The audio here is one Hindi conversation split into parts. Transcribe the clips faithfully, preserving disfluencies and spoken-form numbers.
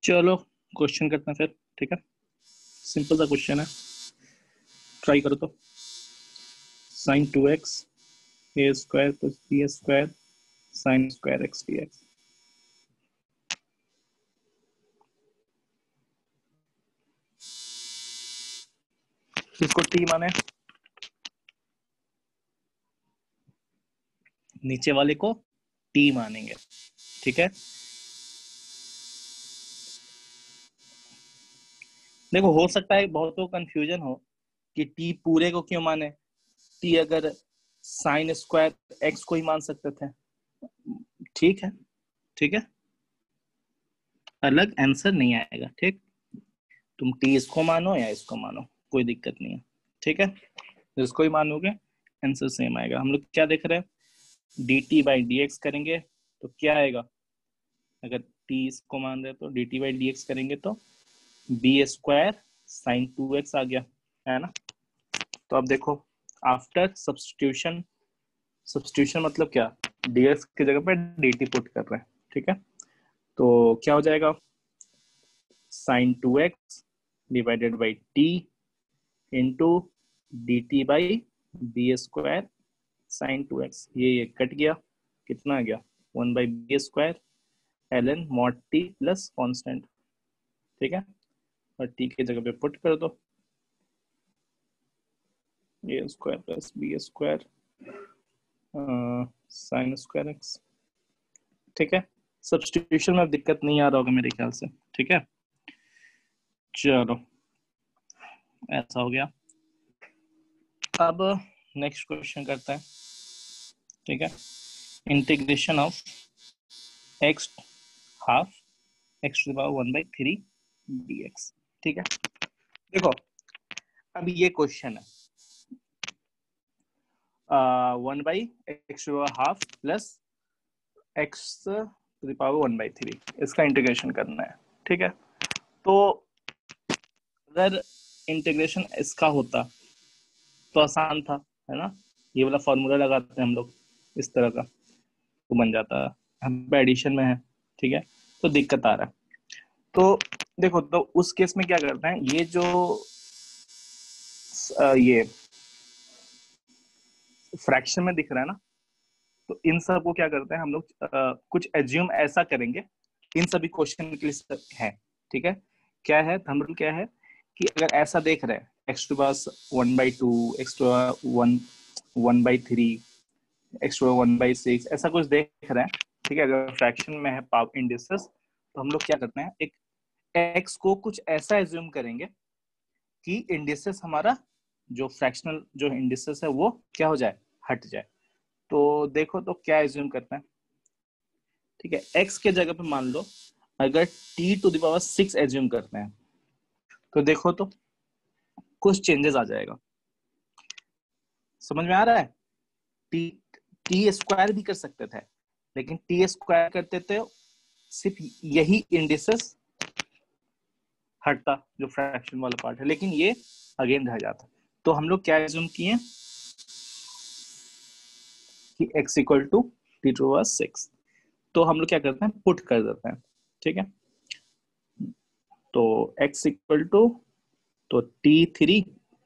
चलो क्वेश्चन करते हैं फिर, ठीक है। सिंपल सा क्वेश्चन है, ट्राई करो तो। Sine two x a square plus b square sine square x d x. इसको टी माने, नीचे वाले को टी मानेंगे, ठीक है। देखो हो सकता है बहुत को कंफ्यूजन हो कि टी पूरे को क्यों माने, टी अगर साइन स्क्वायर एक्स को ही मान सकते थे। ठीक है, ठीक है, अलग आंसर नहीं आएगा, ठीक। तुम टी इसको मानो या इसको मानो, कोई दिक्कत नहीं है, ठीक है। इसको ही मानोगे आंसर सेम आएगा। हम लोग क्या देख रहे हैं, d t by d x करेंगे तो क्या आएगा, अगर टी इसको मान रहे तो d t by d x करेंगे तो b square sine two x आ गया, है ना। तो अब देखो आफ्टर सब्स्टिट्यूशन, सब्स्टिट्यूशन मतलब क्या, dx की जगह पे dt पुट कर रहे हैं, ठीक है। तो क्या हो जाएगा, sine two x divided by t into d t by b square sine two x. ये ये कट गया, कितना आ गया, one by b square l n mod t plus constant, ठीक है। और टी की जगह पे पुट कर दो, a square plus b square sine square x, ठीक है। सब्स्टिट्यूशन में दिक्कत नहीं आ रहा होगा मेरे ख्याल से, ठीक है। चलो ऐसा हो गया। अब नेक्स्ट क्वेश्चन करते हैं, ठीक है। Integration of x half x to the power one by three d x, ठीक है। देखो अब ये क्वेश्चन है one by x to half plus x to the power one by three, इसका इंटीग्रेशन करना है, ठीक है। तो अगर इंटीग्रेशन इसका होता तो आसान था, है ना। ये वाला फॉर्मूला लगाते हैं हम लोग, इस तरह का तो बन जाता है। हम एडिशन में है, ठीक है, तो दिक्कत आ रहा है। तो देखो तो उस केस में क्या करते हैं, ये जो आ, ये फ्रैक्शन में दिख रहा है ना, तो इन सब को क्या करते हैं हम लोग, कुछ एज्यूम ऐसा करेंगे, इन सभी क्वेश्चन के लिए है, ठीक है। क्या है थंबनेल, क्या है कि अगर ऐसा देख रहे हैं x to pass one by two, x to one one by three, x to one by six, ऐसा कुछ देख रहे हैं, ठीक है। अगर फ्रैक्शन में है पावर इंडिसेस, तो हम लोग क्या करते हैं, एक एक्स को कुछ ऐसा एज्यूम करेंगे कि इंडिसेस हमारा जो फ्रैक्शनल जो इंडिसेस है वो क्या हो जाए, हट जाए। तो देखो तो क्या एज्यूम करते हैं, ठीक है। एक्स के जगह पे मान लो अगर t to the power six assume करते हैं, तो देखो तो कुछ चेंजेस आ जाएगा, समझ में आ रहा है। टी टी स्क्वायर भी कर सकते थे, लेकिन टी स्क्वायर करते थे सिर्फ यही इंडिसेस हटता जो फ्रैक्शन वाला पार्ट है, लेकिन ये अगेन रह जाता। तो हम लोग क्या एज्यूम किए कि x equal to t to power six, तो हम लोग क्या करते हैं, पुट कर देते हैं, ठीक है। तो x इक्वल टू, तो टी थ्री,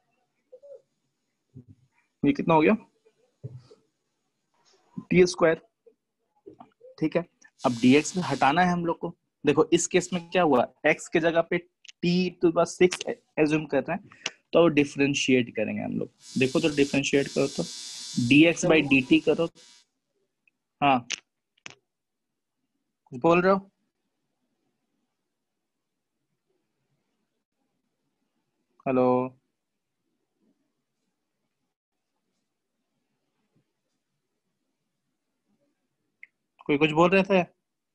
ये कितना हो गया, टी स्क्वायर, ठीक है। अब dx में हटाना है हम लोग को। देखो इस केस में क्या हुआ, x के जगह पे t to power six assume कर रहे हैं, तो डिफरेंशिएट करेंगे हम लोग। देखो तो डिफरेंशिएट करो तो dx बाई dt करो। हाँ कुछ बोल रहे हो, हेलो, कोई कुछ बोल रहे थे।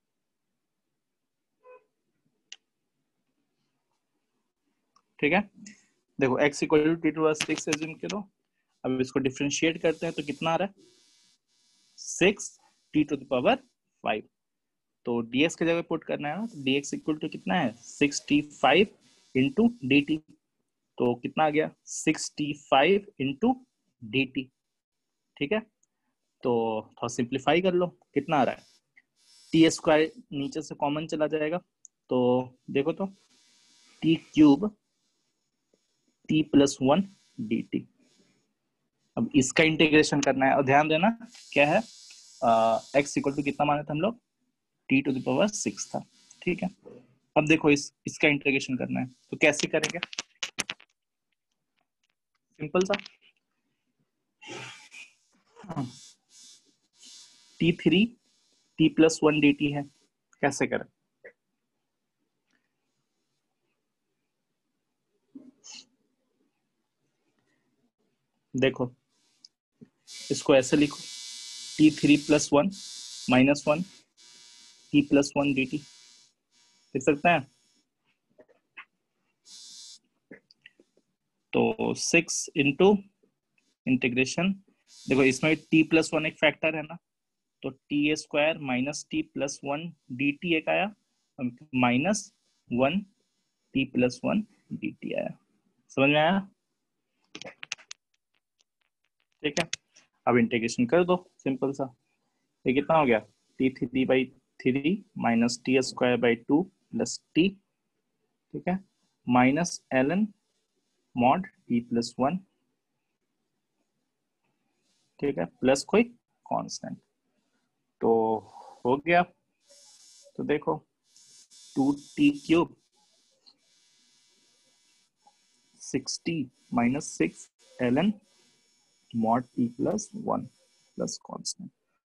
ठीक है, देखो x equal to t to power six assume करो। अब इसको डिफरेंशिएट करते हैं तो कितना आ रहा है, six t to the power five. तो dx की जगह पुट करना है ना, तो dx इक्वल टू कितना है, six t five into d t. तो कितना आ गया, six t five into d t, ठीक है। तो थोड़ा सिंप्लीफाई कर लो, कितना आ रहा है, टी स्क्वायर नीचे से कॉमन चला जाएगा, तो देखो तो t cube t plus one d t. अब इसका इंटीग्रेशन करना है और ध्यान देना क्या है, एक्स इक्वल टू कितना माने थे हम लोग, t to the power six था, ठीक है। अब देखो इस इसका इंटीग्रेशन करना है तो कैसे करेंगे, सिंपल सा, t three t plus one d t है, कैसे करें, देखो इसको ऐसे लिखो, t three plus one minus one t plus one d t, लिख सकते हैं। तो सिक्स इंटू इंटीग्रेशन, देखो इसमें टी प्लस वन एक फैक्टर है ना, तो t a square minus t plus one d t एक आया, minus one t plus one d t आया, समझ में आया, ठीक है। अब इंटीग्रेशन कर दो सिंपल सा, ये कितना हो गया, t three by three minus t square by two plus t, ठीक है, minus l n mod t plus one, ठीक है, प्लस कोई कांस्टेंट, तो हो गया। तो देखो two t cube six t minus six l n mod t plus one plus constant,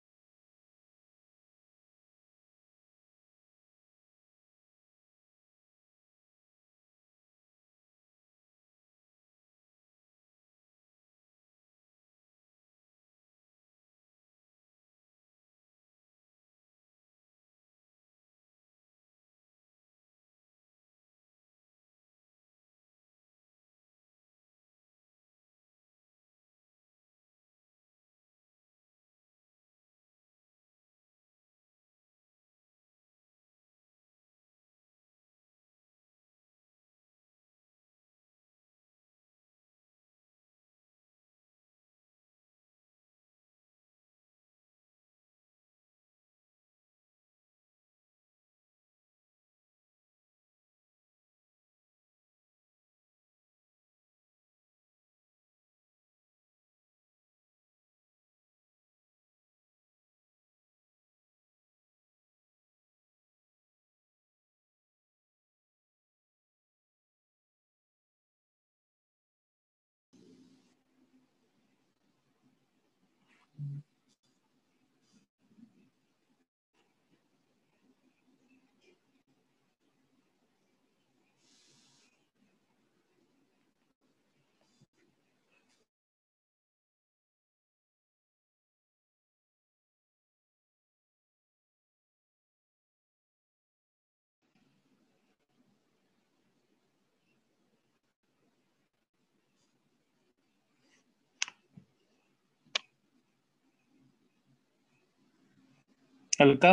हल्का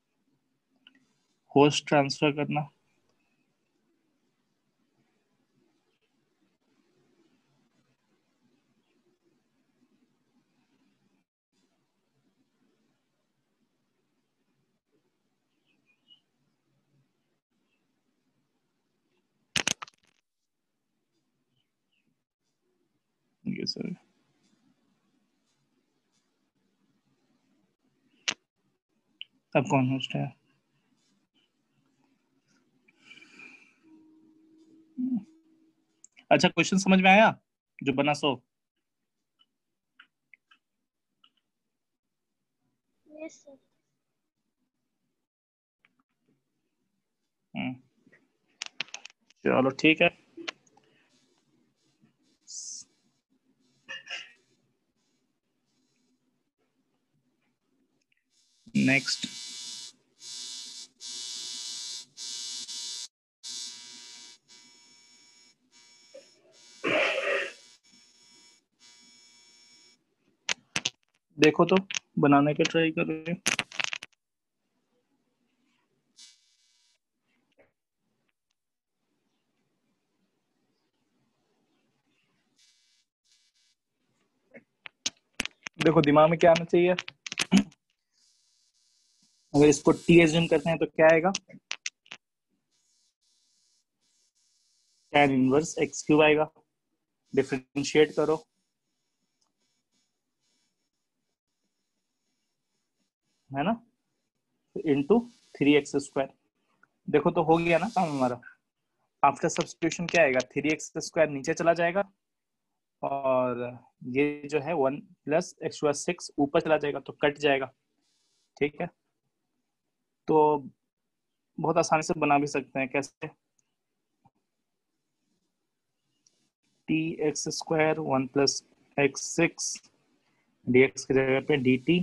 होस्ट ट्रांसफर करना, ये सर अब कौन होस्ट है, अच्छा क्वेश्चन समझ में आया जो बना सो, यस सर। चलो ठीक है, नेक्स्ट देखो तो बनाने के ट्राई कर रहे हैं, देखो दिमाग में क्या आना चाहिए, अगर इसको टी एज्यूम करते हैं तो क्या आएगा, टेन इनवर्स एक्स क्यूब आएगा, डिफरेंशिएट करो, है ना, इंटू थ्री एक्स स्क्वायर। देखो तो हो गया ना काम हमारा। आफ्टर सब्स्टिट्यूशन क्या आएगा, थ्री एक्स स्क्वायर नीचे चला जाएगा और ये जो है वन प्लस एक्स सिक्स ऊपर चला जाएगा तो कट जाएगा। ठीक है, तो बहुत आसानी से बना भी सकते हैं। कैसे, t x square one plus x six d x की जगह पे d t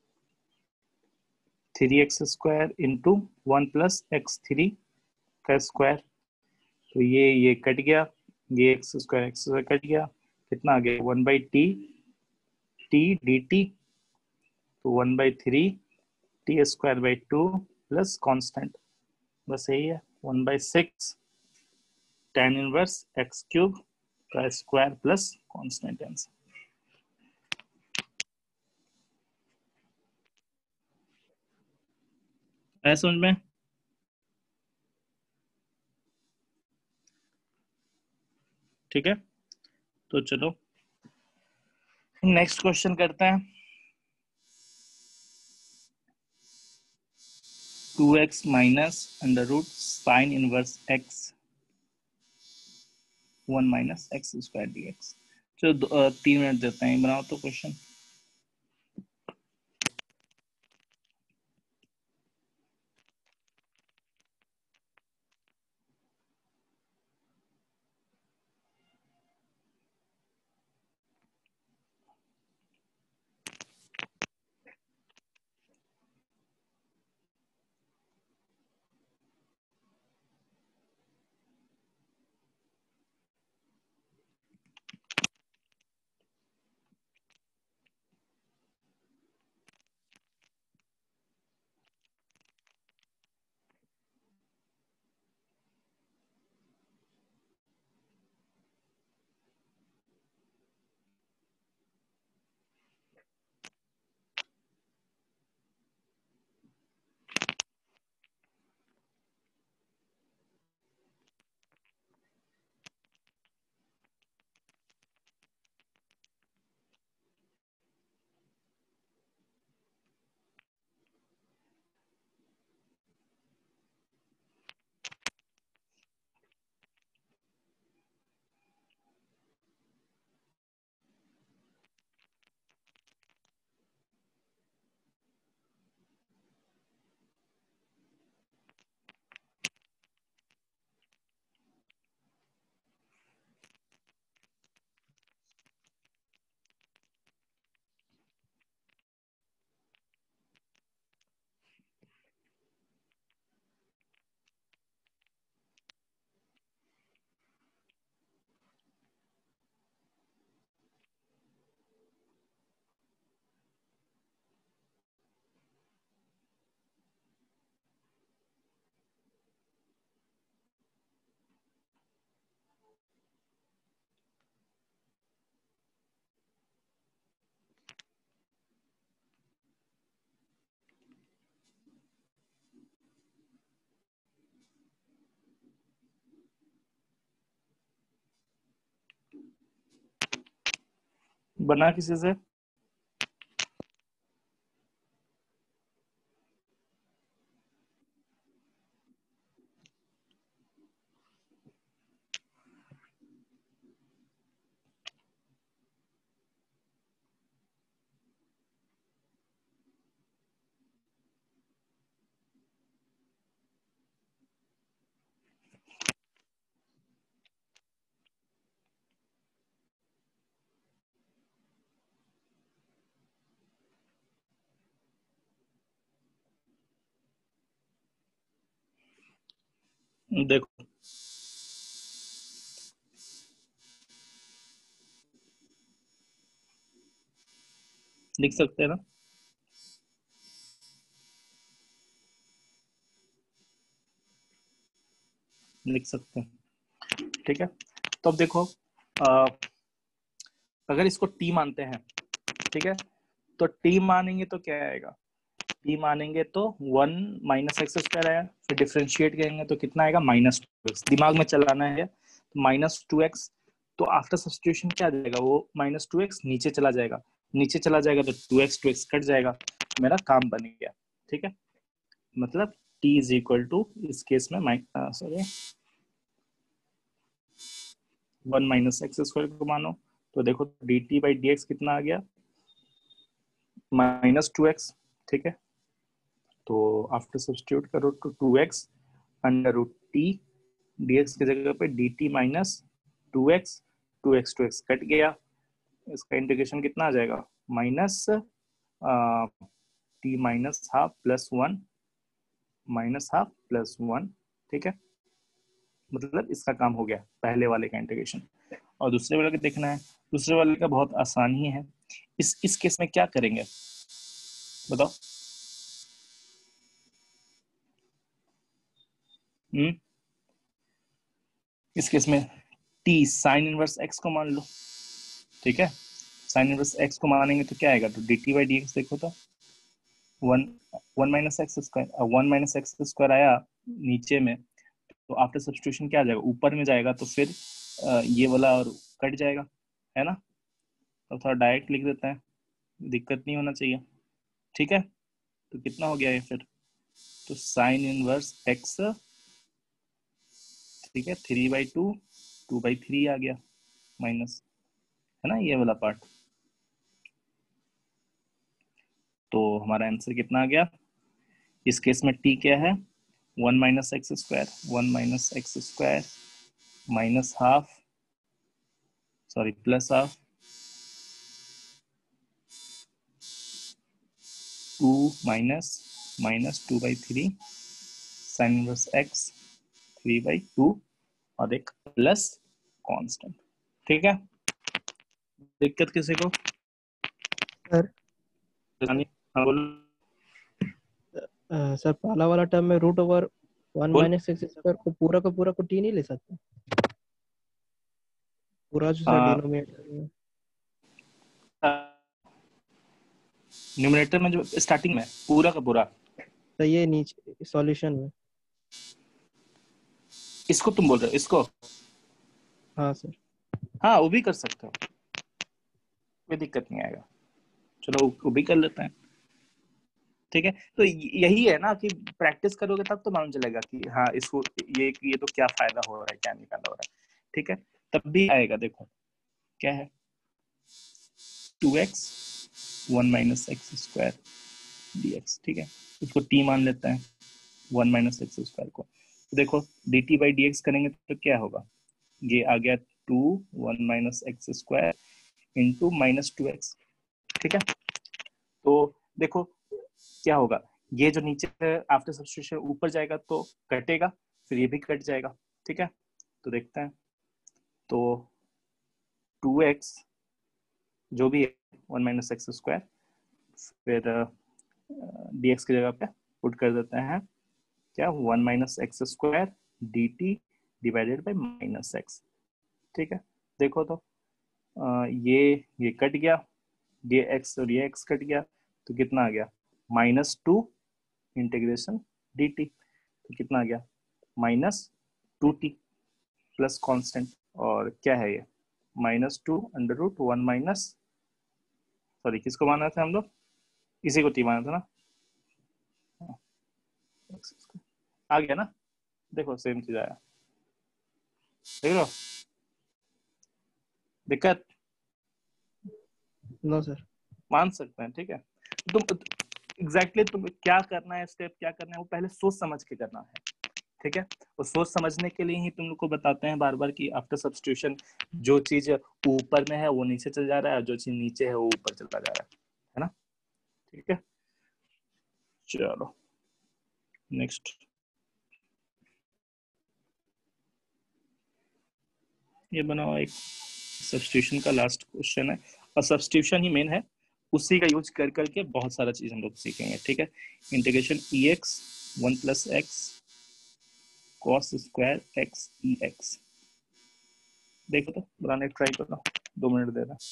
three x square into one plus x three का स्क्वायर। तो ये ये कट गया, ये x square x square cut गया, कितना आ गया, one by t t d t, तो one by three t square by two plus constant, बस यही है, one by six tan inverse x cube का स्क्वायर प्लस कॉन्स्टेंट आंसर। है समझ में? ठीक है, तो चलो नेक्स्ट क्वेश्चन करते हैं। Two x minus under root sine inverse x one minus x square d x. चलो तीन मिनट देते हैं, बनाओ तो क्वेश्चन। बना किसी से? देखो लिख सकते हैं ना, लिख सकते हैं। ठीक है, तो अब देखो आ, अगर इसको टी मानते हैं, ठीक है, तो टी मानेंगे तो क्या आएगा, टी मानेंगे तो वन माइनस एक्स स्क्वायर आया, फिर डिफरेंशिएट करेंगे तो कितना आएगा, माइनस टू एक्स। दिमाग में चलाना है माइनस टू एक्स, तो आफ्टर सब्स्टिट्यूशन क्या आ जाएगा, वो माइनस टू एक्स नीचे चला जाएगा, नीचे चला जाएगा तो two x two x cut जाएगा, मेरा काम बन गया। ठीक है, मतलब t इज इक्वल टू, इस केस में sorry one minus x square को मानो, तो देखो d t by d x कितना आ गया, माइनस टू एक्स। ठीक है, तो आफ्टर सब्स्टिट्यूट करो तो two x under root t, d x की जगह पे d t minus two x, two x two x cut गया, इसका इंटीग्रेशन कितना आ जाएगा, minus t minus half plus one minus half plus one. ठीक है, मतलब इसका काम हो गया पहले वाले का इंटीग्रेशन। और दूसरे वाले का देखना है, दूसरे वाले का बहुत आसान ही है। इस इस केस में क्या करेंगे बताओ। हम्म इस केस में t साइन इनवर्स x को मान लो। ठीक है, साइन इनवर्स x को मानेंगे तो क्या आएगा, तो d t by d x देखो तो one one minus x square, one minus x square आया नीचे में, तो आफ्टर सब्स्टिट्यूशन क्या आ जाएगा, ऊपर में जाएगा, तो फिर ये वाला और कट जाएगा, है ना। तो थोड़ा डायरेक्ट लिख देते हैं, दिक्कत नहीं होना चाहिए। ठीक है, तो कितना हो गया ये फिर, तो साइन इनवर्स एक्स, ठीक है, three by two, two by three आ गया माइनस, है ना, ये वाला पार्ट। तो हमारा आंसर कितना आ गया, इस केस में t क्या है, one minus x square, one minus x square minus half, sorry plus half two minus minus two by three sine inverse x three by two और एक प्लस कांस्टेंट। ठीक है, दिक्कत किसी को सर? हाँ बोलो। अ, सर पहला वाला टर्म में रूट ओवर वन बोल माइनस एक्स स्क्वायर को पूरा का पूरा को टी नहीं ले सकते, पूरा जो सर आ, डिनोमिनेटर में। न्यूमरेटर में जो स्टार्टिंग में पूरा का पूरा, तो ये नीचे सॉल्यूशन में। इसको तुम बोल रहे हो, इसको हाँ सर। हाँ वो भी कर सकते हो, कोई दिक्कत नहीं आएगा, चलो वो भी कर लेते हैं। ठीक है, तो यही है ना कि प्रैक्टिस करोगे तब तो मालूम चलेगा कि हाँ इसको ये ये तो क्या फायदा हो रहा है, क्या निकाला हो रहा है। ठीक है, तब भी आएगा, देखो क्या है, two x one minus x square d x. ठीक है, इसको टी मान लेते हैं, वन माइनस एक्स स्क्वायर को, तो देखो d t by d x करेंगे तो क्या होगा, ये आ गया two one minus x square into minus two x. ठीक है, तो देखो क्या होगा, ये जो नीचे आफ्टर सब्स्टिट्यूशन ऊपर जाएगा तो कटेगा, फिर ये भी कट जाएगा। ठीक है, तो देखते हैं, तो टू एक्स जो भी है वन माइनस एक्स स्क्वायर, फिर डी एक्स की जगह पे पुट कर देते हैं क्या, one minus x square d t divided by minus x. ठीक है, देखो तो आ, ये ये कट गया, ये एक्स और ये एक्स कट गया, तो कितना आ गया, minus two integration d t, तो कितना आ गया, minus two t plus constant, और क्या है ये, minus two under root one minus, sorry किसको माना था हम लोग, इसी को टी माना था ना, आ गया ना, देखो सेम चीज आया, देख लो दिक्कत, नो सर। मान सकते हैं। ठीक है, तुम एग्जैक्टली exactly तुम क्या करना है, स्टेप क्या करना है, वो पहले सोच समझ के करना है। ठीक है, वो सोच समझने के लिए ही तुम लोग को बताते हैं बार बार कि आफ्टर सब्स्टिट्यूशन जो चीज ऊपर में है वो नीचे चल जा रहा है, और जो चीज नीचे है वो ऊपर चला जा रहा है है ना। ठीक है, चलो नेक्स्ट, ये बनाओ एक सब्स्टिट्यूशन का लास्ट क्वेश्चन है, और सब्स्टिट्यूशन ही मेन है, उसी का यूज कर करके बहुत सारा चीज हम लोग सीखेंगे। ठीक है, integration e x one plus x cos square x e x, देखो तो बनाने ट्राई करो, दो मिनट दे रहा।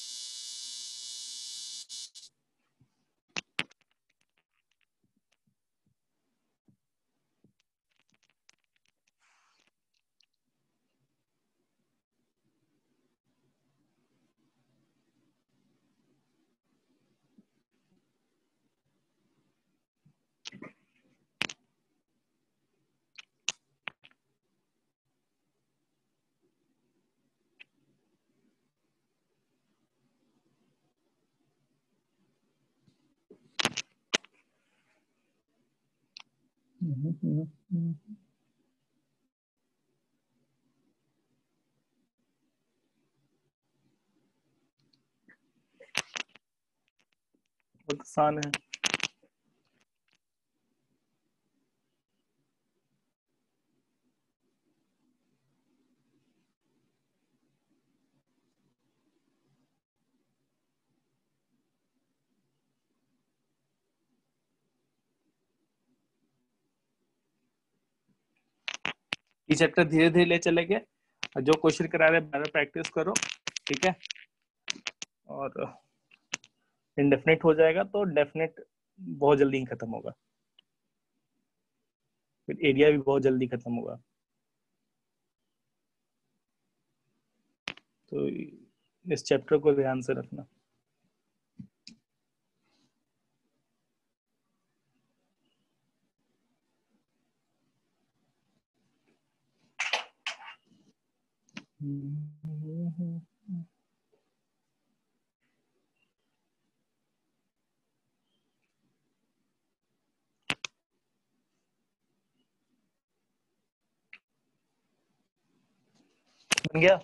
बहुत आसान है। ये चैप्टर धीरे धीरे ले चलेंगे, जो क्वेश्चन करा रहे हैं प्रैक्टिस करो, ठीक है। और इनडेफिनेट हो जाएगा तो डेफिनेट बहुत जल्दी ही खत्म होगा, फिर एरिया भी बहुत जल्दी खत्म होगा। तो इस चैप्टर को ध्यान से रखना। बन गया?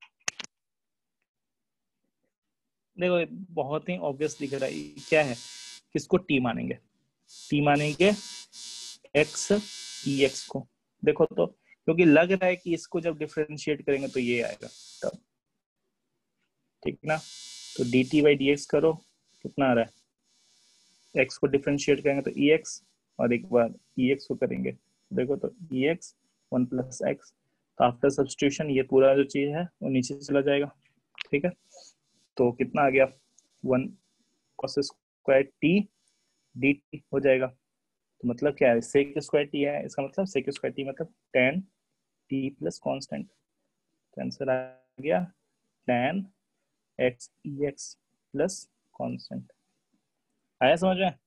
देखो बहुत ही ऑब्वियस दिख रहा है, क्या है, किसको टी मानेंगे? टी मानेंगे एक्स ई एक्स को। देखो तो क्योंकि लग रहा है कि इसको जब डिफरेंशिएट करेंगे तो ये आएगा तब, ठीक ना। तो d t by d x करो, कितना आ रहा है, एक्स को डिफरेंशिएट करेंगे तो ई एक्स, और एक बार ई एक्स को करेंगे, देखो तो e x one plus x. तो आफ्टर सब्सटीट्यूशन ये पूरा जो चीज है वो नीचे चला जाएगा, ठीक है। तो कितना आ गया, one cos square t d t हो जाएगा। तो मतलब क्या है, सेक स्क्वायर टी है, इसका मतलब सेक स्क्वायर टी मतलब टेन टी प्लस कॉन्स्टेंट। तो आंसर आ गया tan x e x plus constant. आया समझ में?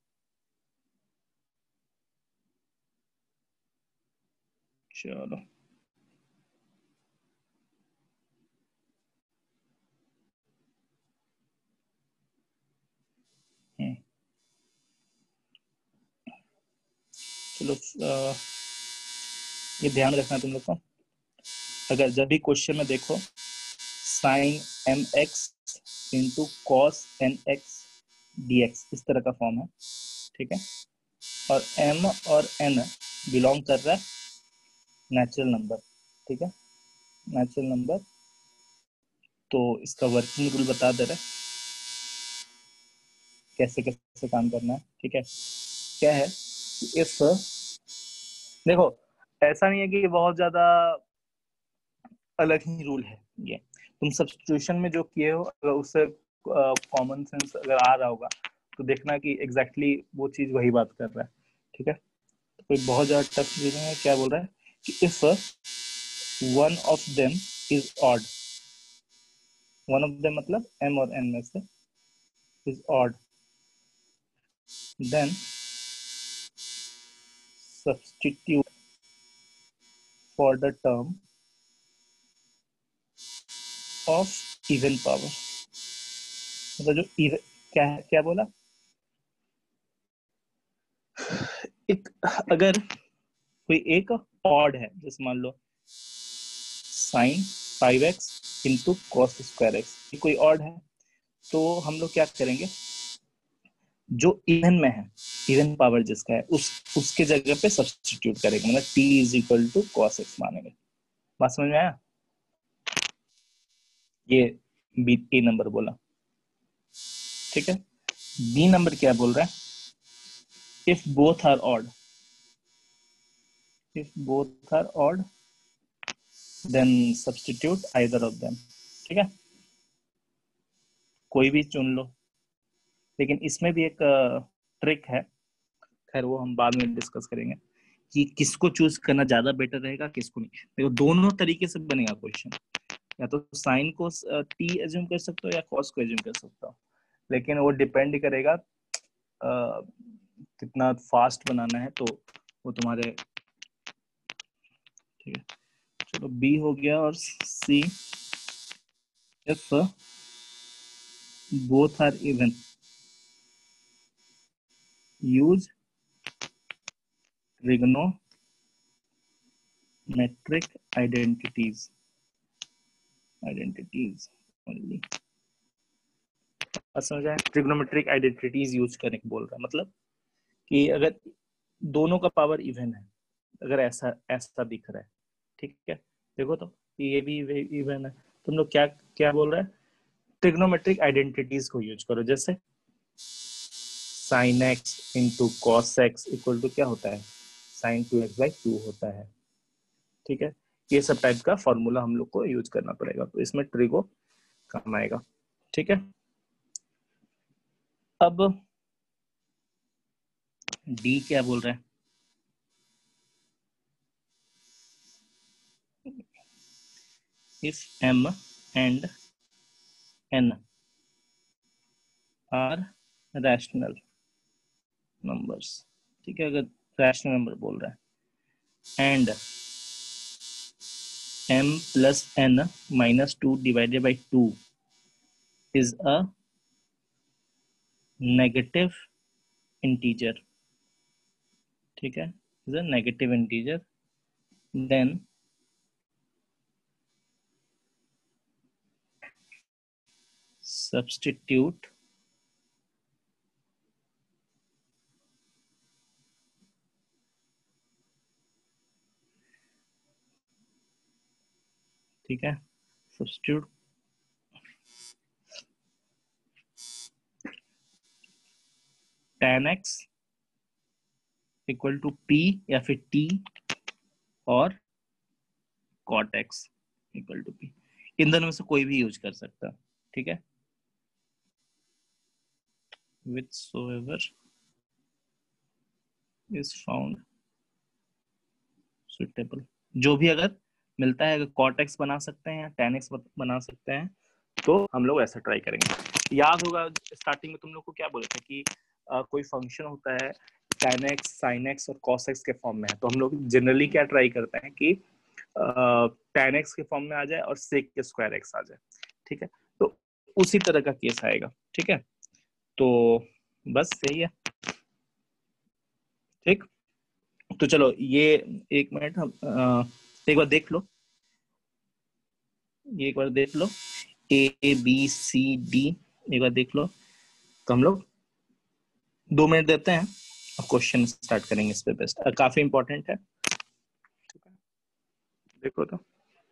चलो चलो, आ, ये ध्यान रखना तुम लोग को, अगर जब भी क्वेश्चन में देखो sine m x into cos n x d x, इस तरह का फॉर्म है, ठीक है। और m और n बिलोंग कर रहा है नेचुरल नंबर, ठीक है, नेचुरल नंबर। तो इसका वर्किंग रूल बता दे रहा है कैसे कैसे काम करना है, ठीक है। क्या है, इफ देखो ऐसा नहीं है कि बहुत ज्यादा अलग ही रूल है ये, तुम सब्स्टिट्यूशन में जो किए हो अगर उससे कॉमन सेंस अगर आ रहा होगा तो देखना कि एग्जैक्टली exactly वो चीज वही बात कर रहा है, ठीक है। तो कोई बहुत ज्यादा टफ चीज है, क्या बोल रहा है कि if one of them is odd, one of them मतलब m और n में से is odd, then substitute for the term of even power. मतलब जो even, क्या है, क्या बोला, एक अगर कोई एक ऑड है, जैसे मान लो sine five x into cos square x, ये कोई ऑड है, तो हम लोग क्या करेंगे, जो इवन में है, इवन पावर जिसका है उस उसके जगह पे सब्स्टिट्यूट करेंगे, मतलब t is equal to cos x मानेंगे। बात समझ में आया? ये बी ए नंबर बोला, ठीक है। बी नंबर क्या बोल रहा है, if both are odd, if both are odd then substitute either of them, ठीक है, कोई भी चुन लो। लेकिन इसमें भी एक ट्रिक है, खैर वो हम बाद में डिस्कस करेंगे कि किसको चूज करना ज्यादा बेटर रहेगा, किसको नहीं। देखो दोनों तरीके से बनेगा क्वेश्चन, या तो साइन को टी एज्यूम कर सकते हो या कॉस को एज्यूम कर सकते हो, लेकिन वो डिपेंड करेगा आ, कितना फास्ट बनाना है, तो वो तुम्हारे, ठीक है। चलो बी हो गया, और c if both are even use trigonometric identities identities only समझा। ट्रिग्नोमेट्रिक आइडेंटिटीज यूज करने को बोल रहा है, मतलब कि अगर दोनों का पावर इवन है, अगर ऐसा ऐसा दिख रहा है, ठीक है, देखो तो ये भी इवन है, तुम लोग क्या क्या बोल रहे हैं, ट्रिग्नोमेट्रिक आइडेंटिटीज को यूज करो। जैसे sin x into cos x equal to क्या होता है, sin two x by two होता है, ठीक है। ये सब टाइप का फॉर्मूला हम लोग को यूज करना पड़ेगा, तो इसमें ट्रिगो काम आएगा, ठीक है। अब डी क्या बोल रहे हैं, if m and n are rational numbers, ठीक है, अगर रैशनल नंबर बोल रहा है, and m plus n minus two divided by two is a negative integer, ठीक है, is a negative integer, then substitute ठीक है, substitute tan x equal to p या फिर t और cot x equal to p, इन दोनों में से कोई भी यूज कर सकता, ठीक है, whichsoever is found suitable, जो भी अगर मिलता है, अगर cot x बना सकते हैं या tan x बना सकते हैं, तो हम लोग ऐसा ट्राई करेंगे। याद होगा स्टार्टिंग में तुम लोग को क्या बोले थे कि आ, कोई फंक्शन होता है tan x, sin x और cos x के फॉर्म में है, तो हम लोग जनरली क्या ट्राई करते हैं कि tan x के फॉर्म में आ जाए और sec के स्क्वायर x आ जाए, ठीक है, तो उसी तरह का केस आएगा, ठीक है, तो बस यही है, ठीक। तो चलो ये एक मिनट हम आ, एक बार देख लो, ये एक बार देख लो, ए बी सी डी एक बार देख लो, तो हम लोग दो मिनट देते हैं और क्वेश्चन स्टार्ट करेंगे इस पे बेस्ट, काफी इंपॉर्टेंट है, देखो तो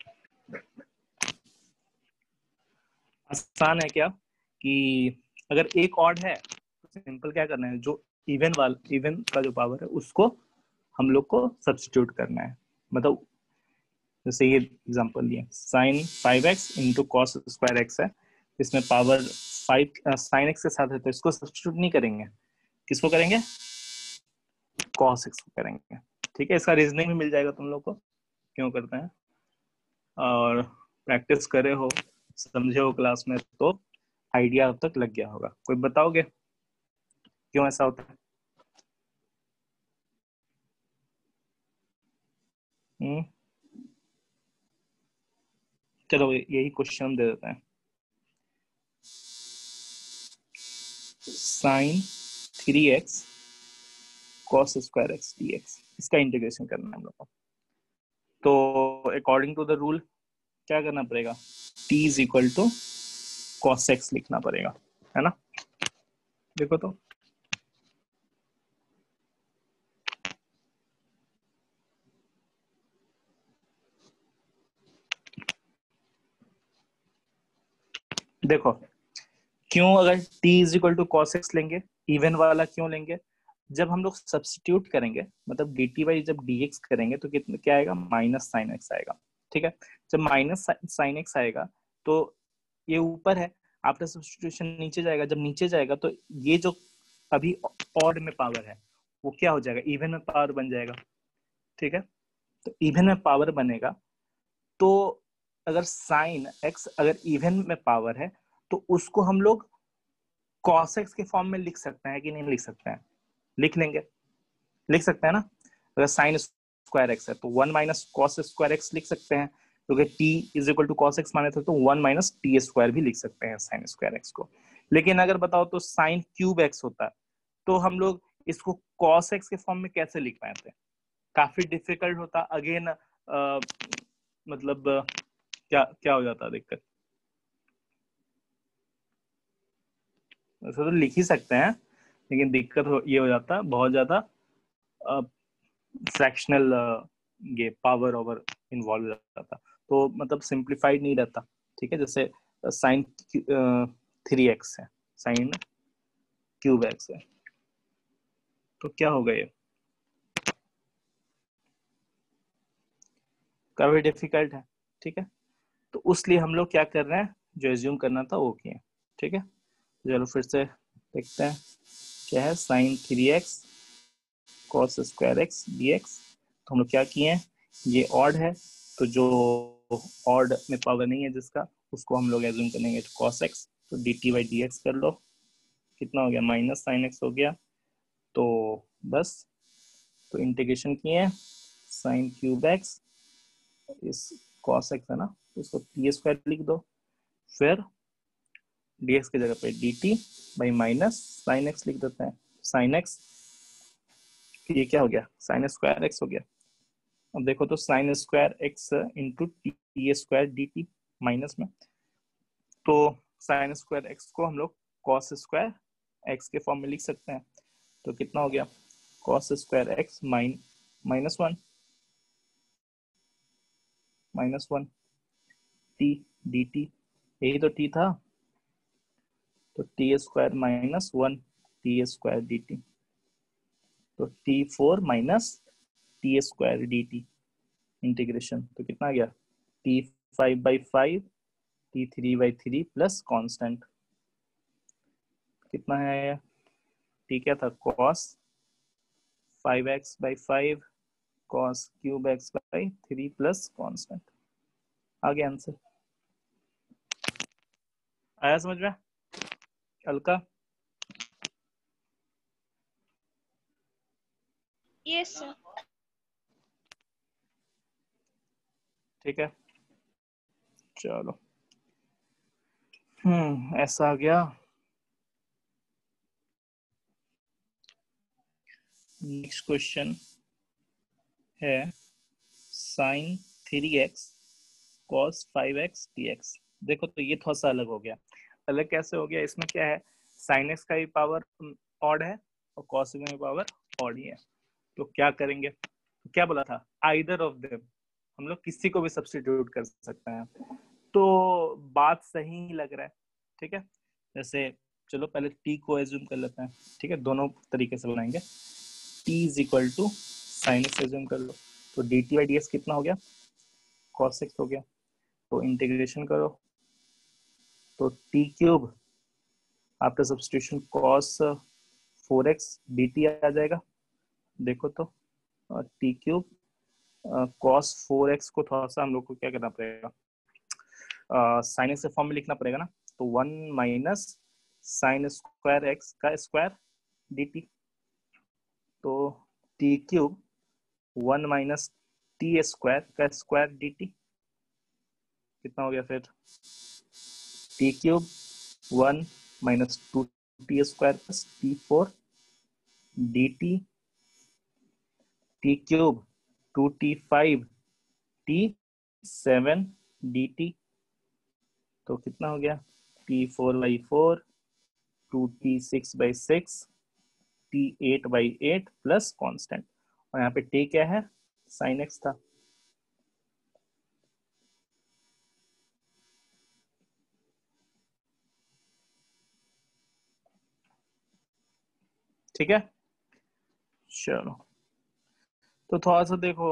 आसान है क्या कि अगर एक ऑड है तो सिंपल क्या करना है, जो इवन वाला इवन का जो पावर है उसको हम लोग को सब्स्टिट्यूट करना है, मतलब जैसे ये एग्जांपल लिया, sin five x into cos square x है, इसमें पावर फाइव sin x के साथ है, तो इसको सब्स्टिट्यूट नहीं करेंगे, किसको करेंगे, cos x को करेंगे, ठीक है। इसका रीजनिंग भी मिल जाएगा तुम लोग को क्यों करते हैं, और प्रैक्टिस करे हो, समझे हो क्लास में, तो आइडिया अब तक लग गया होगा। कोई बताओगे क्यों ऐसा होता है? हम्म चलो यही क्वेश्चन दे देते हैं, sine three x cos square x d x, इसका इंटीग्रेशन करना है हम लोग को, तो अकॉर्डिंग टू द रूल क्या करना पड़ेगा, t is equal to cos x लिखना पड़ेगा, है ना, देखो तो देखो क्यों, अगर t is equal to cos x लेंगे, इवन वाला क्यों लेंगे, जब हम लोग सब्स्टिट्यूट करेंगे, मतलब डी टी वाई जब dx करेंगे तो कितना क्या आएगा, माइनस साइन एक्स आएगा, ठीक है, जब माइनस साइन एक्स आएगा तो ये ऊपर है, आफ्टर सब्स्टिट्यूशन नीचे जाएगा, जब नीचे जाएगा तो ये जो अभी ऑड में पावर है वो क्या हो जाएगा, इवन में पावर बन जाएगा, ठीक है, तो इवन में पावर बनेगा, तो अगर साइन एक्स अगर इवन में पावर है तो उसको हम लोग कॉस एक्स के फॉर्म में लिख सकते हैं कि नहीं लिख सकते हैं, लिख लेंगे, लिख सकते हैं ना, अगर साइन स्क्वायर एक्स है तो one minus cos square x लिख सकते हैं, क्योंकि तो t is equal to cos x माने थे तो वन माइनस टी स्क्वायर भी लिख सकते हैं साइन स्क्वायर एक्स को। लेकिन अगर बताओ तो साइन क्यूब एक्स होता है, तो हम लोग इसको कॉस एक्स के फॉर्म में कैसे लिख पाए थे, काफी डिफिकल्ट होता अगेन, मतलब uh, क्या क्या हो जाता दिक्कत। वैसे तो लिख ही सकते हैं, लेकिन दिक्कत हो, ये हो जाता बहुत ज्यादा फ्रैक्शनल ये पावर ओवर इन्वॉल्व हो जाता, तो मतलब सिंप्लीफाइड नहीं रहता। ठीक है, जैसे साइन थ्री एक्स है, साइन क्यूब एक्स है, तो क्या होगा ये, काफी डिफिकल्ट है। ठीक है, तो उसलिए हम लोग क्या कर रहे हैं, जो एज्यूम करना था वो किए। ठीक है, चलो फिर से देखते हैं क्या है, sine three x cos square x d x. तो हम लोग क्या किए हैं, ये ऑड है, तो जो ऑड में पावर नहीं है जिसका, उसको हम लोग एज्यूम करेंगे तो कॉस एक्स, तो d t by d x कर लो, कितना हो गया, माइनस साइन एक्स हो गया। तो बस, तो इंटीग्रेशन किए हैं, साइन क्यूब एक्स, इस कॉस एक्स है ना, तो इसको टी स्क्वायर लिख दो, फिर dx की जगह पे dt by minus sine x लिख देते हैं, साइन एक्स, ये क्या हो गया, साइन स्क्वायर एक्स हो गया। अब देखो तो sine square x into t square d t minus में, तो साइन स्क्वायर एक्स को हम लोग कॉस स्क्वायर एक्स के फॉर्म में लिख सकते हैं, तो कितना हो गया, cos square x mine minus one minus one t d t, यही तो टी था, तो t square minus one t square d t, तो t four minus t square d t integration, तो कितना आ गया, t five by five t three by three plus constant, कितना है, टी क्या था, cos five x by five cos cube x by three plus constant, आ गया आंसर। आया समझ में हल्का? Yes sir. ठीक है, चलो, हम्म ऐसा आ गया। नेक्स्ट क्वेश्चन है sine three x cos five x d x. देखो तो ये थोड़ा सा अलग हो गया, अलग कैसे हो गया, इसमें क्या है, साइन एक्स का भी पावर ऑड है और कॉस का भी पावर ऑड ही है, तो क्या करेंगे, तो क्या बोला था, आइदर ऑफ देम, हम लोग किसी को भी सब्स्टिट्यूट कर सकते हैं, तो बात सही लग रहा है। ठीक है, जैसे चलो पहले t को एज्यूम कर लेते हैं। ठीक है, दोनों तरीके से बनाएंगे, t is equal to sine x assume कर लो, तो d t by d x कितना हो गया, कॉस एक्स हो गया, तो इंटीग्रेशन करो, तो t cube after substitution cos four x d t आ जाएगा, देखो तो t cube cos four x को थोड़ा सा हम लोग को क्या करना पड़ेगा, साइन एक्स के फॉर्म में लिखना पड़ेगा ना, तो one minus sine square x का स्क्वायर डी टी, तो t cube one minus t square का स्क्वायर डी टी, कितना हो गया फिर, t cube one minus two t square plus t four d t, t cube two t five t seven d t, तो कितना हो गया, t four by four two t six by six t eight by eight plus constant, और यहाँ पे टी क्या है, साइन एक्स था। ठीक है, चलो, तो थोड़ा सा देखो,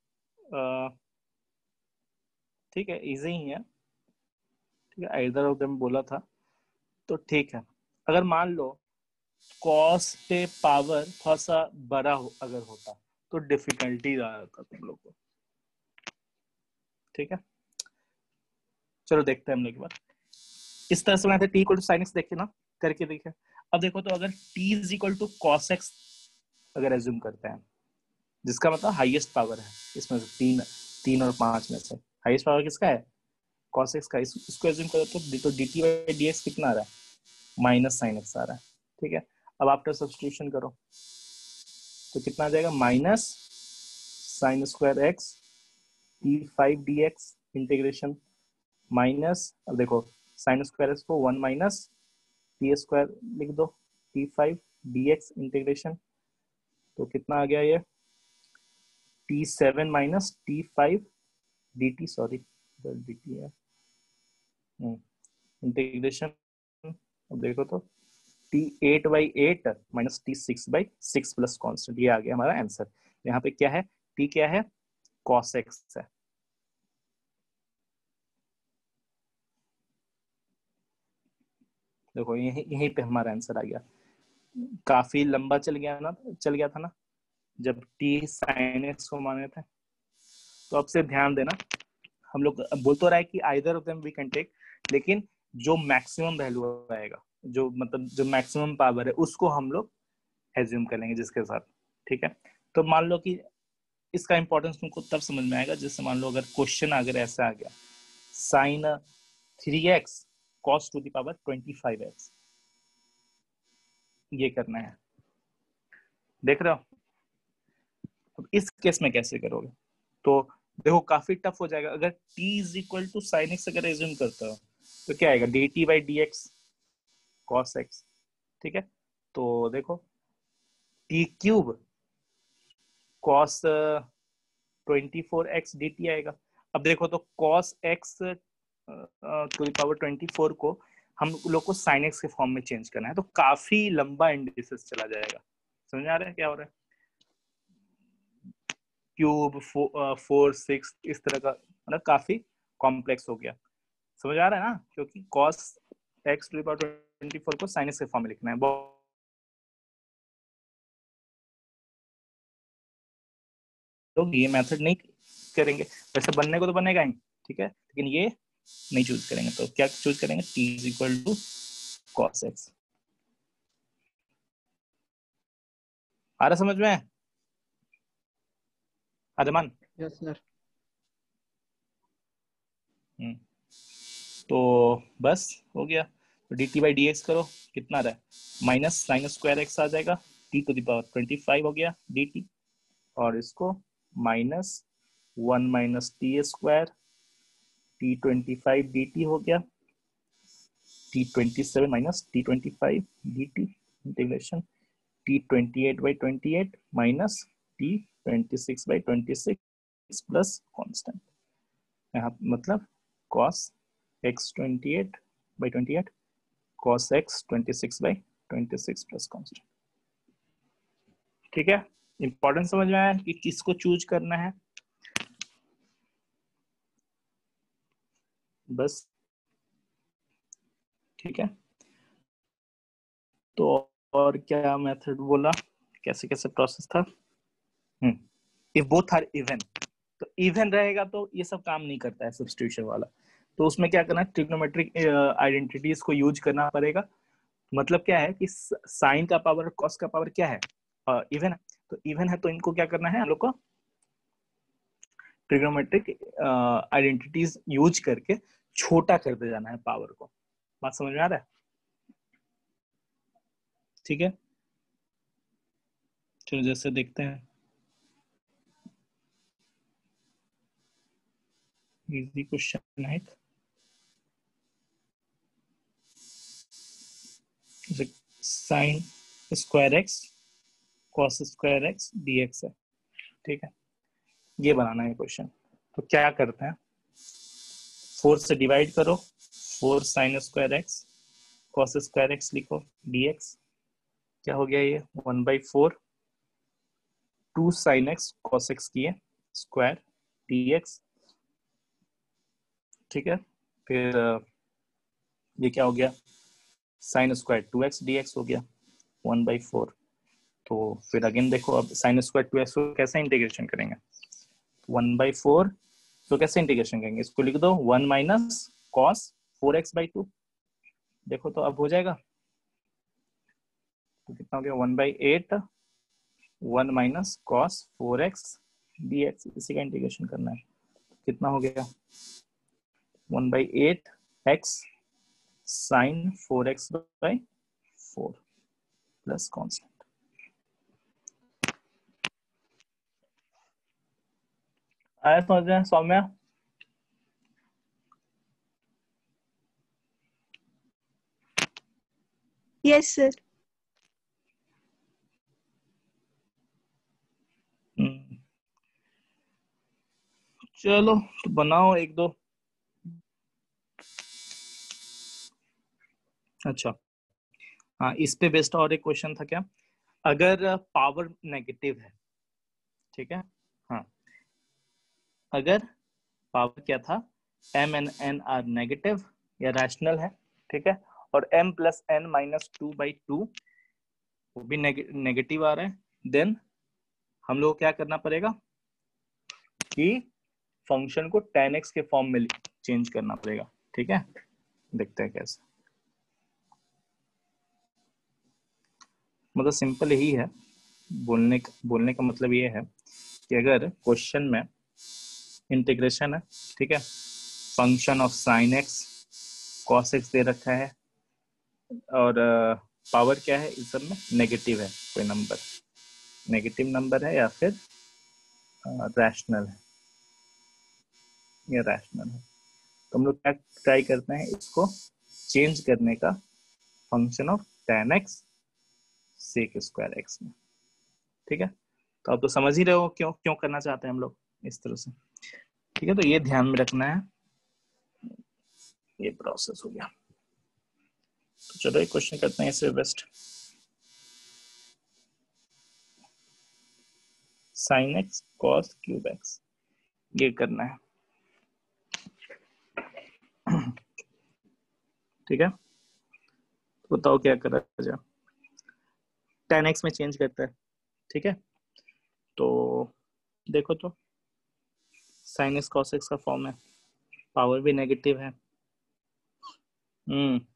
ठीक है, इजी ही है। ठीक है, आइदर ऑफ देम बोला था, तो ठीक है, अगर मान लो कॉस पे पावर थोड़ा सा बड़ा हो, अगर होता तो डिफिकल्टी ज्यादा था तुम लोग को। ठीक है, चलो देखते हैं हम लोग एक बार, इस तरह से बनाते t equal to sine x, देखिए ना करके देखिए। अब देखो तो अगर t is equal to cos x अगर एज्यूम करते हैं, जिसका मतलब हाईएस्ट पावर है इसमें से, तीन तीन और पांच में से हाईएस्ट पावर किसका है, कॉस एक्स का, इस, इसको एज्यूम करो तो d t by d x कितना आ रहा है, माइनस साइन एक्स आ रहा है। ठीक है, अब आफ्टर सब्स्टिट्यूशन करो तो कितना आ जाएगा, minus sine square x t five d x integration minus, अब देखो साइन स्क्वायर एक्स को वन माइनस टी स्क्वायर लिख दो t five d x integration, तो कितना आ गया ये t seven minus t five d t, sorry d t है इंटीग्रेशन, अब देखो तो t eight by eight minus t six by six plus constant, ये आ गया हमारा आंसर। यहाँ पे क्या है, टी क्या है, कॉस एक्स है। देखो यही यहीं पे हमारा आंसर आ गया। काफी लंबा चल गया ना, चल गया था ना जब टी साइन एक्स को माने थे। तो अब से ध्यान देना, हम लोग बोल तो रहा है कि either of them we can take, लेकिन जो मैक्सिमम वैल्यू आएगा, जो मतलब जो मैक्सिमम पावर है, उसको हम लोग एज्यूम करेंगे जिसके साथ, ठीक है। तो मान लो कि इसका इंपॉर्टेंस तुमको तब समझ में आएगा जैसे मान लो अगर क्वेश्चन अगर ऐसा आ गया sine three x cos to the power twenty five x, ये करना है, देख रहे हो। अब इस केस में कैसे करोगे, तो देखो काफी टफ हो जाएगा। अगर t is equal to sine x अगर एज्यूम करते हो तो क्या आएगा, d t by d x cos x, ठीक है। तो देखो t cube cos twenty four x d t आएगा। अब देखो तो cos x to the power twenty four को हम लोग को साइन एक्स के फॉर्म में चेंज करना है, तो काफी लंबा इंडिसेस चला जाएगा। समझ आ रहा है क्या हो रहा है, क्यूब फोर सिक्स इस तरह का, मतलब काफी कॉम्प्लेक्स हो गया। समझ आ रहा है ना, क्योंकि cos x to the power twenty four को sin x के फॉर्म में लिखना है। लोग ये मेथड नहीं करेंगे, वैसे बनने को तो बनेगा ही, ठीक है, लेकिन ये नहीं चूज करेंगे। तो क्या चूज करेंगे, t is equal to cos x। आ रहा समझ में आदमान? Yes sir. हम्म तो बस हो गया। तो d t by d x करो, कितना रहा है माइनस साइन स्क्वायर एक्स आ जाएगा, t to the power twenty five हो गया डी टी, और इसको minus one minus t square t twenty five d t हो गया, t twenty seven minus t twenty five d t integration t twenty eight by twenty eight minus t twenty six by twenty six plus constant, यहाँ मतलब cos x twenty eight by twenty eight cos x twenty six by twenty six plus constant, ठीक है। इंपॉर्टेंट समझ में आया कि किसको चूज करना है, बस, ठीक है। तो और क्या मेथड बोला, कैसे कैसे प्रोसेस था, hmm if both are even, तो इवन रहेगा तो ये सब काम नहीं करता है सब्स्टिट्यूशन वाला। तो उसमें क्या करना है, ट्रिग्नोमेट्रिक आइडेंटिटीज को यूज करना पड़ेगा। मतलब क्या है कि साइन का पावर कॉस का पावर क्या है, इवन है, तो इवन है तो इनको क्या करना है हम लोग को, ट्रिग्नोमेट्रिक आइडेंटिटीज यूज करके छोटा करते जाना है पावर को। बात समझ में आ रहा है, ठीक है। चलो जैसे देखते हैं, इजी क्वेश्चन है, sine square x cos square x d x है, ठीक है, ये बनाना है क्वेश्चन। तो क्या करते हैं, फोर से डिवाइड करो, four sine square x cos square x लिखो डीएक्स, क्या हो गया ये one by four two sine x cos x किए स्क्वायर डीएक्स, ठीक है। फिर ये क्या हो गया, sine square two x d x हो गया वन बाई फोर। तो फिर अगेन देखो, अब साइन स्क्वायर टू एक्स को कैसे इंटीग्रेशन करेंगे, वन बाई फोर, तो कैसे इंटीग्रेशन करेंगे, इसको लिख दो one minus cos four x by two, देखो तो अब हो जाएगा, तो कितना हो गया one by eight one minus cos four x d x, इसी का इंटीग्रेशन करना है, कितना हो गया one by eight x sine four x by four plus constant. आया समझ में सौम्या? Yes sir. हम्म, चलो तो बनाओ एक दो। अच्छा हाँ, इस पे बेस्ड और एक क्वेश्चन था क्या, अगर पावर नेगेटिव है, ठीक है, हाँ, अगर पावर क्या था, m and n are negative या रैशनल है, ठीक है, और m plus n minus two by two वो भी नेगेटिव आ रहा है, देन हम लोग को क्या करना पड़ेगा कि फंक्शन को टेन एक्स के फॉर्म में चेंज करना पड़ेगा, ठीक है, देखते हैं कैसे। मतलब सिंपल यही है, बोलने का बोलने का मतलब ये है कि अगर क्वेश्चन में इंटीग्रेशन है, ठीक है, function of sine x cos x दे रखा है, और पावर uh, क्या है इस सब में, नेगेटिव है, कोई नंबर नेगेटिव नंबर है या फिर रैशनल uh, है, या रैशनल है, तो हम लोग क्या ट्राई करते हैं, इसको चेंज करने का function of tan x sec square x में, ठीक है। तो आप तो समझ ही रहे हो क्यों क्यों करना चाहते हैं हम लोग इस तरह से, ठीक है, तो ये ध्यान में रखना है, ये प्रोसेस हो गया। तो चलो एक क्वेश्चन करते हैं इससे best, sine x cos cube x, ये करना है, ठीक है। तो बताओ क्या करा जाए, टेन एक्स में चेंज करता है, ठीक है, तो देखो तो साइन एक्स कॉस एक्स का फॉर्म है, पावर भी नेगेटिव है, हम्म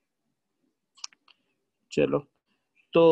चलो तो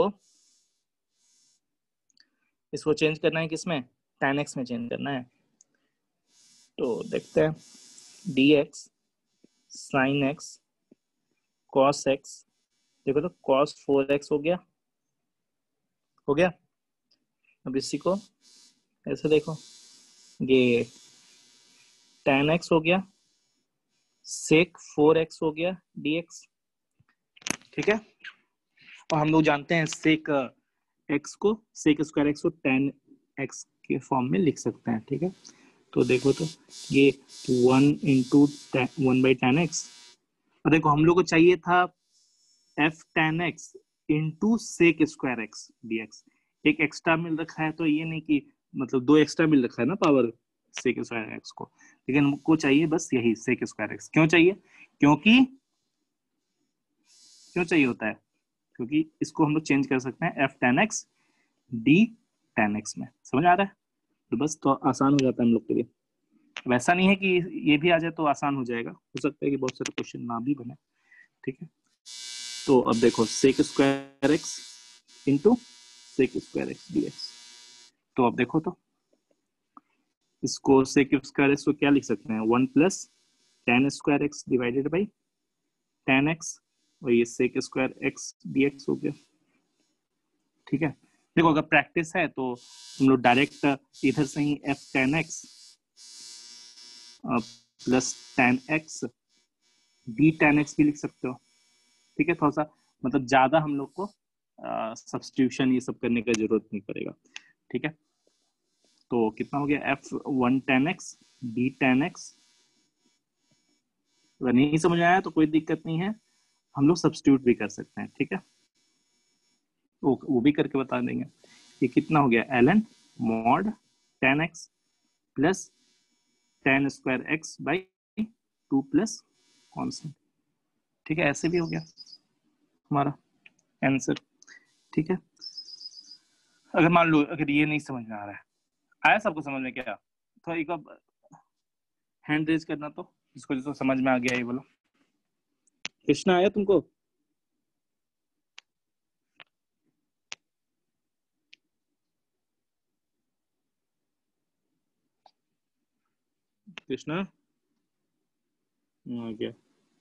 इसको चेंज करना है किसमें, टेन एक्स में चेंज करना है, तो देखते हैं d x sine x cos x, देखो तो कॉस फोर एक्स हो गया, हो गया। अब इसी को ऐसे देखो, ये टेन एक्स हो गया, सेक फोर एक्स हो गया dx, ठीक है, और हम लोग जानते हैं सेक एक्स को, सेक स्क्वायर एक्स को टेन एक्स के फॉर्म में लिख सकते हैं, ठीक है। तो देखो तो ये one into one by tan x, और देखो हम लोग को चाहिए था f tan x into sec square x d x, एक एक्स्ट्रा मिल रखा है, तो ये नहीं कि मतलब दो एक्स्ट्रा मिल रखा है ना पावर सेक स्क्वायर एक्स को, लेकिन हमको चाहिए बस यही सेक स्क्वायर एक्स। क्यों चाहिए, क्योंकि क्यों चाहिए होता है, क्योंकि इसको हम लोग चेंज कर सकते हैं f tan x d tan x में, समझ आ रहा है, तो बस तो आसान हो जाता है हम लोग के लिए। वैसा नहीं है कि ये भी आ जाए तो आसान हो जाएगा, हो सकता है कि बहुत सारे क्वेश्चन ना भी बने, ठीक है। तो अब देखो sec square x into sec square x d x, तो अब देखो तो इसको सेक स्क्वायर एक्स को क्या लिख सकते हैं, one plus tan square x divided by tan x, और ये sec square x d x हो गया, ठीक है। देखो अगर प्रैक्टिस है तो हम लोग डायरेक्ट इधर से ही f tan x plus tan x d tan x भी लिख सकते हो, ठीक है, थोड़ा सा मतलब ज्यादा हम लोग को सब्स्टिट्यूशन ये सब करने का जरूरत नहीं पड़ेगा, ठीक है। तो कितना हो गया f one tan x d tan x, अगर नहीं समझ में आया तो कोई दिक्कत नहीं है, हम लोग सब्स्टिट्यूट भी कर सकते हैं, ठीक है, वो वो भी करके बता देंगे। ये कितना हो गया l n mod tan x plus tan square x by two plus constant, ठीक है, ऐसे भी हो गया हमारा आंसर, ठीक है। अगर मान लो अगर ये नहीं समझ में आ रहा है, आया सबको समझ में क्या, तो एक बार हैंड रेज करना, तो जिसको जिसको समझ में आ गया ये बोलो। कृष्णा आया तुमको, कृष्णा आ गया,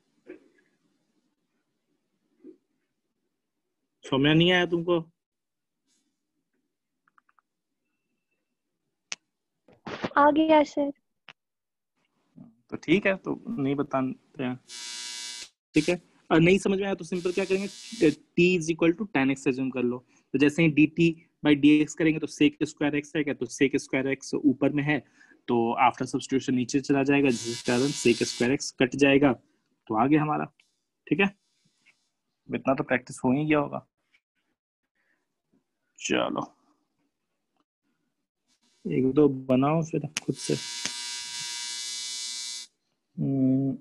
सौम्या नहीं आया तुमको, आ गया सर। तो ठीक है, तो नहीं बताते हैं, ठीक है। और नहीं समझ में आया तो सिंपल क्या करेंगे, t is equal to tan x assume कर लो। तो जैसे ही dt बाई dx करेंगे तो sec स्क्वायर x रहेगा, तो sec स्क्वायर x ऊपर में है तो आफ्टर सब्स्टिट्यूशन नीचे चला जाएगा, जिस कारण sec स्क्वायर x कट जाएगा, तो आ गया हमारा। ठीक है, इतना तो प्रैक्टिस हो ही गया होगा। चलो एक दो बनाओ फिर खुद से। हम्म,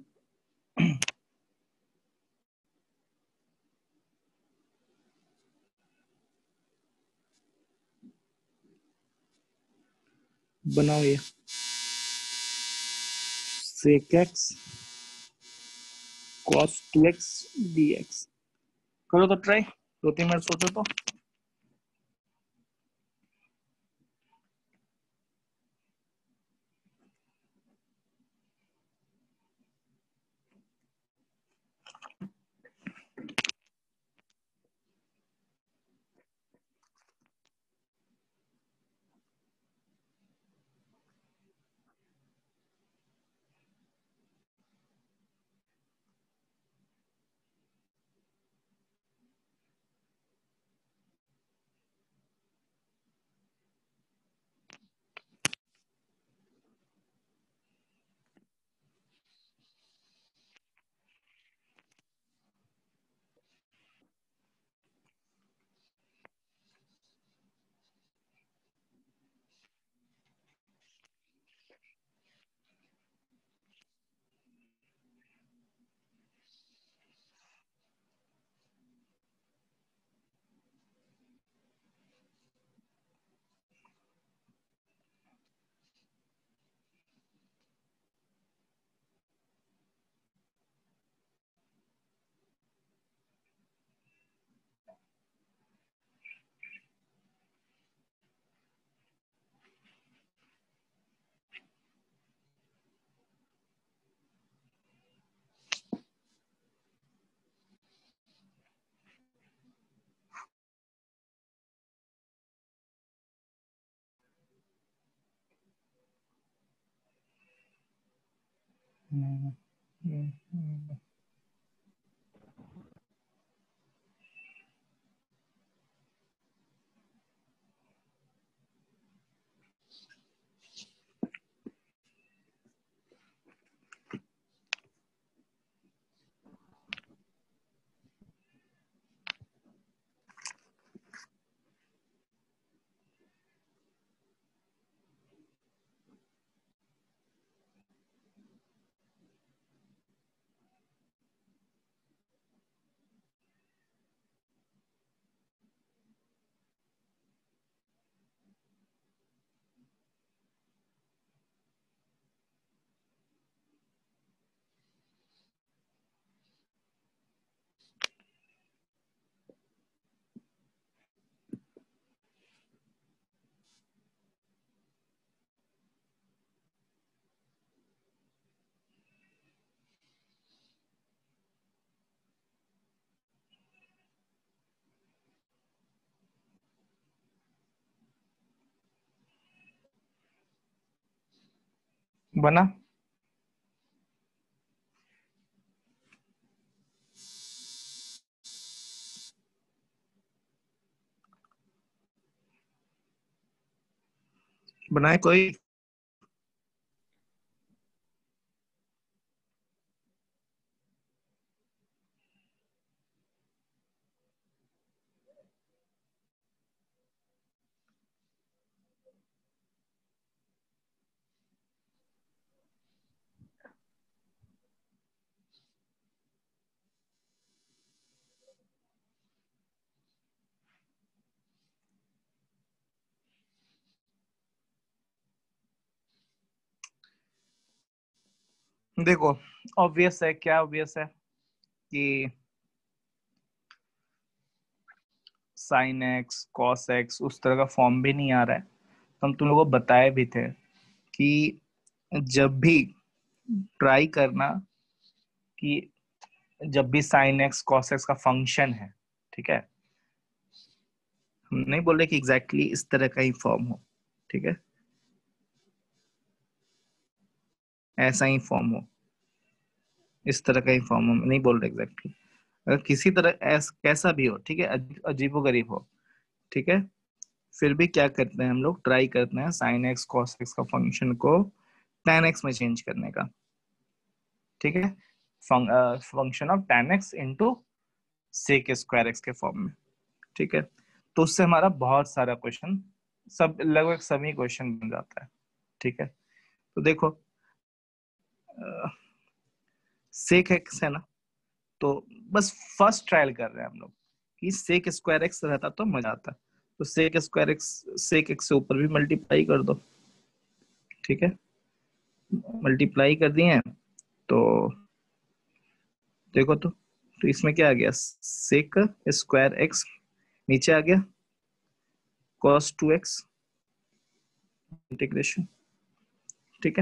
बनाओ ये sec x cos two x dx। करो तो ट्राई, दो तीन मिनट सोचो तो। हम्म, हम्म, हम्म। बना बनाए कोई। देखो ऑब्वियस है, क्या ऑब्वियस है कि साइन एक्स कॉस एक्स उस तरह का फॉर्म भी नहीं आ रहा है। तो हम तुम लोगों को बताए भी थे कि जब भी ट्राई करना कि जब भी साइन एक्स कॉस एक्स का फंक्शन है, ठीक है, हम नहीं बोल रहे कि एग्जैक्टली exactly इस तरह का ही फॉर्म हो, ठीक है, ऐसा ही फॉर्म हो, इस तरह का ही फॉर्म हो, नहीं बोल रहे एग्जैक्टली, अगर किसी तरह ऐस कैसा भी हो, ठीक है, अजीबो गरीब हो, ठीक है, फिर भी क्या करते हैं हम लोग, ट्राई करते हैं साइन एक्स कॉस एक्स का फंक्शन को tan एक्स में चेंज करने का, ठीक है, function of tan x into sec square x के फॉर्म में, ठीक है। तो उससे हमारा बहुत सारा क्वेश्चन, सब लगभग सभी क्वेश्चन बन जाता है, ठीक है। तो देखो सेक एक्स है ना, तो बस फर्स्ट ट्रायल कर रहे हैं हम लोग कि सेक स्क्वायर एक्स रहता तो मजा आता, तो sec square x sec x से ऊपर भी मल्टीप्लाई कर दो, ठीक है, मल्टीप्लाई कर दिए हैं तो देखो तो तो इसमें क्या आ गया, सेक स्क्वायर एक्स, नीचे आ गया कॉस टू एक्स इंटीग्रेशन, ठीक है।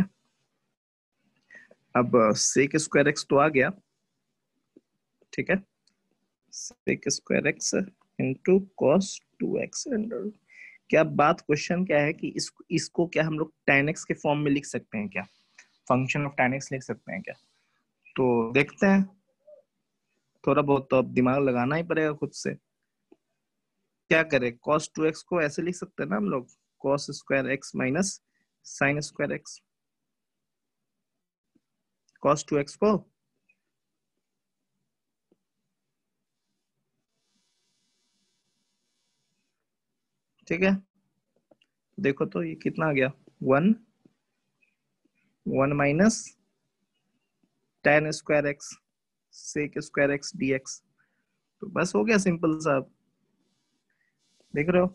अब सेक स्क्वायर एक्स तो आ गया, ठीक है, sec square x into cos two x under, क्या बात, क्वेश्चन क्या है कि इस, इसको क्या हम लोग tan x के फॉर्म में लिख सकते हैं क्या, फंक्शन ऑफ tan x लिख सकते हैं क्या, तो देखते हैं, थोड़ा बहुत तो अब दिमाग लगाना ही पड़ेगा खुद से। क्या करें, cos टू एक्स को ऐसे लिख सकते हैं ना हम लोग, cos square x minus sine square x, cos two x को, ठीक है, देखो तो ये कितना आ गया, one one minus tan square x sec square x d x, तो बस हो गया सिंपल सा, देख रहे हो,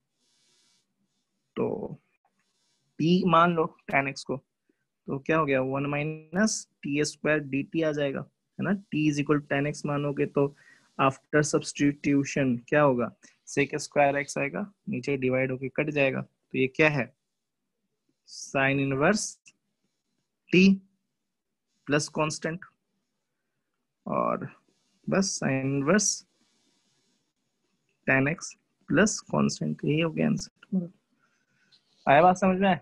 तो p मान लो tan x को, तो क्या हो गया, one minus t square d t आ जाएगा, है ना, t is equal tan x मानोगे तो आफ्टर सब्सटीट्यूशन क्या होगा, सेक स्क्वायर एक्स आएगा, नीचे डिवाइड होके कट जाएगा, तो ये क्या है, sine inverse t plus constant, और बस sine inverse tan x plus constant, यही हो गया आंसर। आया बात समझ में?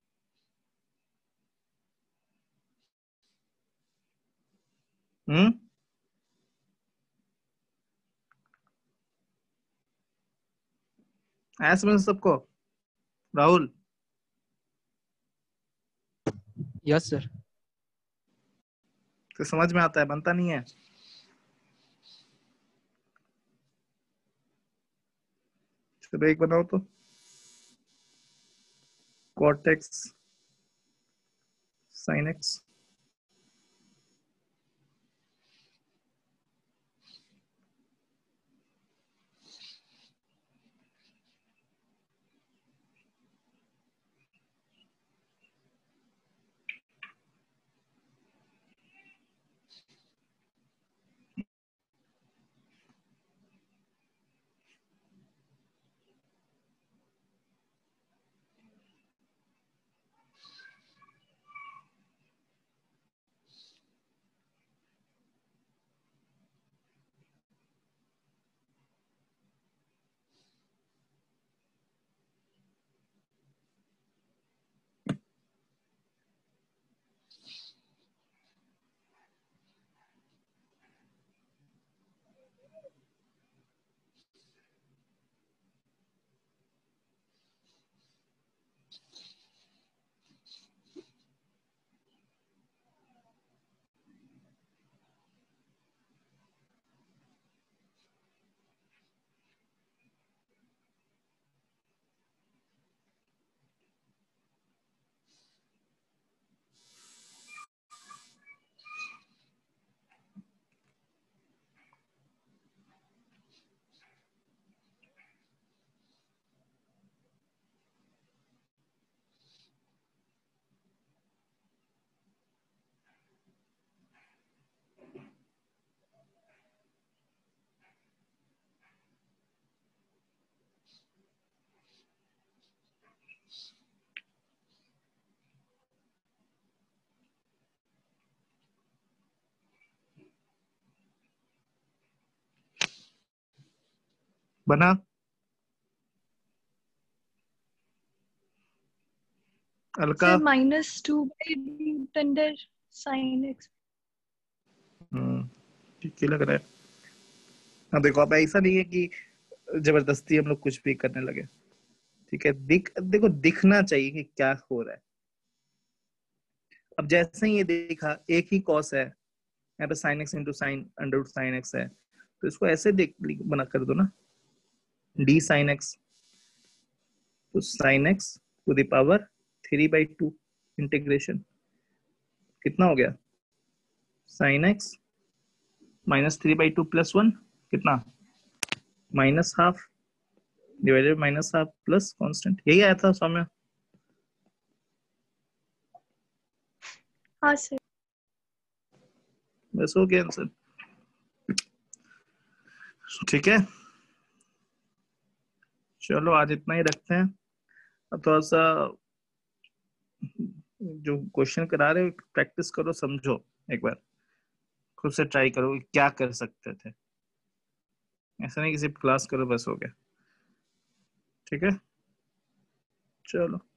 हम्म, आया समझ सबको, राहुल? Yes sir. तो समझ में आता है, बनता नहीं है, चलो एक बनाओ तो, cot x sin x, बना, अलका sir minus two by root under sine x. हम्म ठीक ही लग रहा है। हाँ देखो, अब ऐसा नहीं है कि जबरदस्ती हम लोग कुछ भी करने लगे, ठीक है। दिख देखो, दिखना चाहिए कि क्या हो रहा है। अब जैसे ही ये देखा एक ही कॉस है, यहाँ पे sine x into sine under root sine x है, तो इसको ऐसे देख बना कर दो ना, डी साइन एक्स, तो sine x to the power three by two integration कितना हो गया, sine x minus three by two plus one कितना, minus half divided minus half plus constant, यही आया था सौम्य। हाँ सर। बस हो गया आंसर, ठीक है। चलो आज इतना ही रखते हैं। अब थोड़ा सा जो क्वेश्चन करा रहे हो प्रैक्टिस करो, समझो एक बार, खुद से ट्राई करो क्या कर सकते थे। ऐसा नहीं कि सिर्फ क्लास करो बस हो गया, ठीक है। चलो।